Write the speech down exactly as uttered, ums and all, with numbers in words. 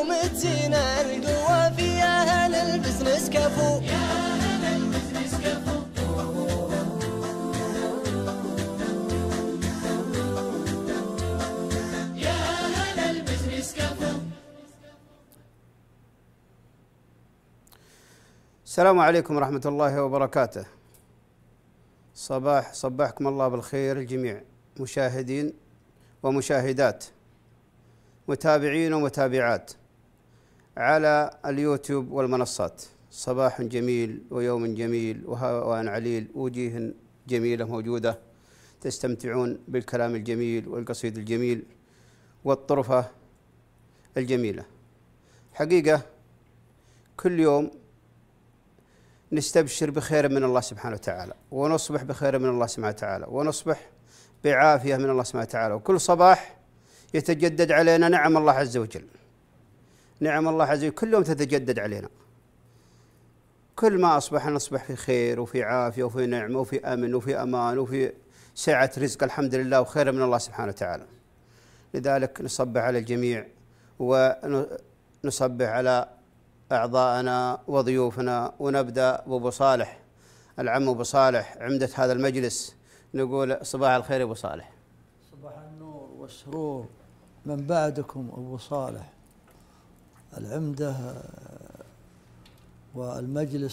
اليوم تزينا القوة في أهل البزنس كفو. يا أهل البزنس كفو. يا أهل البزنس كفو. السلام عليكم ورحمة الله وبركاته. صباح صباحكم الله بالخير الجميع، مشاهدين ومشاهدات، متابعين ومتابعات على اليوتيوب والمنصات. صباح جميل ويوم جميل وهواء عليل، وجيه جميلة موجودة، تستمتعون بالكلام الجميل والقصيد الجميل والطرفة الجميلة. حقيقة كل يوم نستبشر بخير من الله سبحانه وتعالى، ونصبح بخير من الله سبحانه وتعالى، ونصبح بعافية من الله سبحانه وتعالى. وكل صباح يتجدد علينا نعم الله عز وجل، نعم الله عز وجل كل يوم تتجدد علينا. كل ما أصبح نصبح في خير وفي عافية وفي نعمة وفي أمن وفي أمان وفي سعة رزق، الحمد لله، وخير من الله سبحانه وتعالى. لذلك نصبح على الجميع ونصبح على أعضائنا وضيوفنا، ونبدأ بأبو صالح، العم أبو صالح عمدة هذا المجلس. نقول صباح الخير يا أبو صالح. صباح النور والسرور من بعدكم أبو صالح العمدة والمجلس